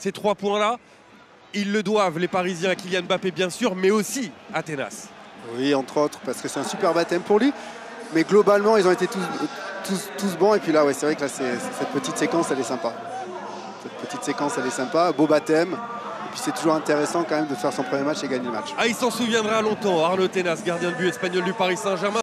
Ces 3 points-là, ils le doivent, les Parisiens, à Kylian Mbappé bien sûr, mais aussi à Thénas. Oui, entre autres, parce que c'est un super baptême pour lui. Mais globalement, ils ont été tous bons. Et puis là, ouais, c'est vrai que là, cette petite séquence, elle est sympa. Cette petite séquence, elle est sympa. Beau baptême. Et puis c'est toujours intéressant quand même de faire son premier match et gagner le match. Ah, il s'en souviendra longtemps, Arnaud Thénas, gardien de but espagnol du Paris Saint-Germain.